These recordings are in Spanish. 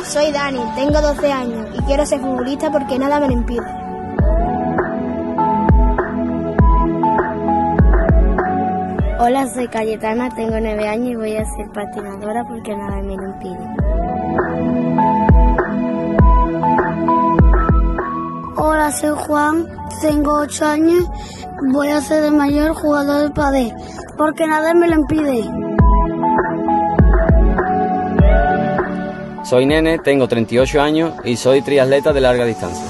Soy Dani, tengo 12 años y quiero ser futbolista porque nada me lo impide. Hola, soy Cayetana, tengo 9 años y voy a ser patinadora porque nada me lo impide. Hola, soy Juan, tengo 8 años, voy a ser de mayor jugador de pádel porque nada me lo impide. Soy Nene, tengo 38 años y soy triatleta de larga distancia.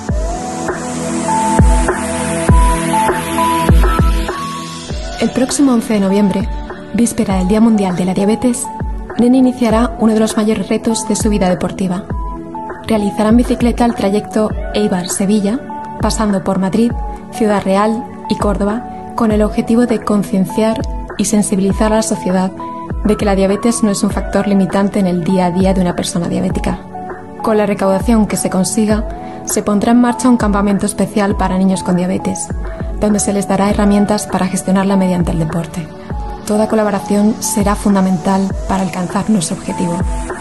El próximo 11 de noviembre, víspera del Día Mundial de la Diabetes, Nene iniciará uno de los mayores retos de su vida deportiva. Realizará en bicicleta el trayecto Eibar-Sevilla, pasando por Madrid, Ciudad Real y Córdoba, con el objetivo de concienciar y sensibilizar a la sociedad de que la diabetes no es un factor limitante en el día a día de una persona diabética. Con la recaudación que se consiga, se pondrá en marcha un campamento especial para niños con diabetes, donde se les dará herramientas para gestionarla mediante el deporte. Toda colaboración será fundamental para alcanzar nuestro objetivo.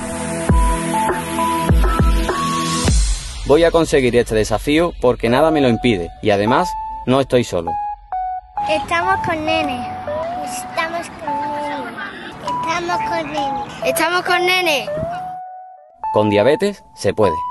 Voy a conseguir este desafío porque nada me lo impide y además no estoy solo. Estamos con Nene. Estamos con Nene. Estamos con Nene. Estamos con Nene. Con diabetes se puede.